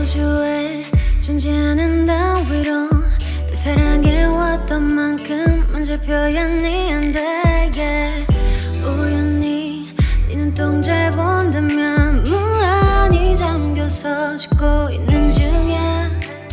우주에 존재하는 따위로 널 사랑해왔던 만큼 먼저 표현이 안 돼 yeah. 우연히 네 눈동자를 본다면 무한히 잠겨서 죽고 있는 중이야.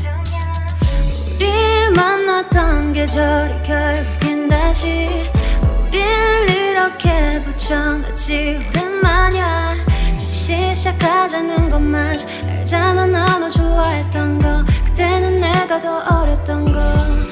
우리 만났던 계절이 결국엔 다시 우릴 이렇게 붙여놨지. 오랜만이야. 다시 시작하자는 것마저 알잖아. 나너 좋아했던 거 그때는 내가 더 어렸던 거.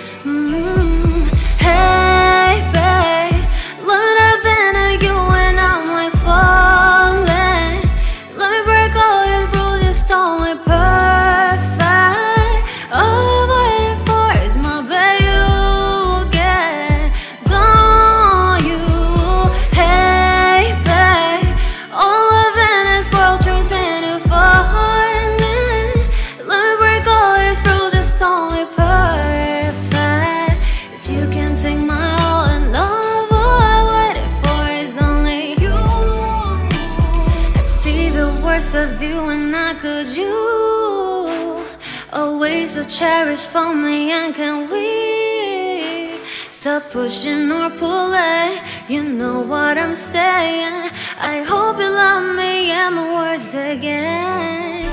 Hey babe, Lord I've been to you and I'm like falling. Let me break all your rules, just don't make perfect. All I'm waiting for is my baby you get, don't you? Hey babe, all I've been is world turns into falling. Let me break all your rules, just don't make perfect. 'Cause you can't take my all and all I waited for is only you. I see the worst of you and I could you. Always so cherished for me, and can we stop pushing or pulling? You know what I'm saying. I hope you love me and my words again.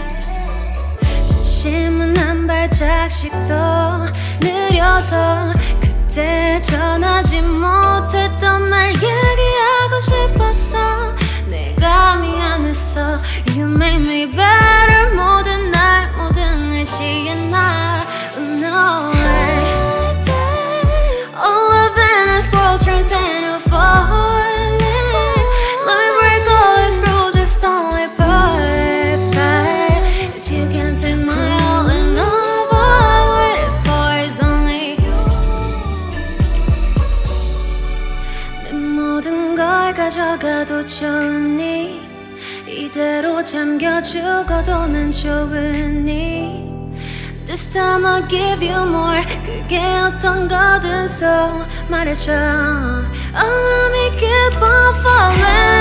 진심은 한 발짝씩 더 느려서 그때 전하지 못했던 말 얘기하고 싶었어. 내가 미안했어. You made me better. 모든 날 모든 날 시간나 no way. All I've been is world turns into falling. Let me break all these rules, just don't let perfect. 'Cause you can't take my all and all I waited for is only you. 내 모든 걸 가져가도 좋으니 이대로 잠겨 죽어도 난 좋으니 This time I'll give you more. 그게 어떤 거든 so 말해줘. Oh let me keep on falling.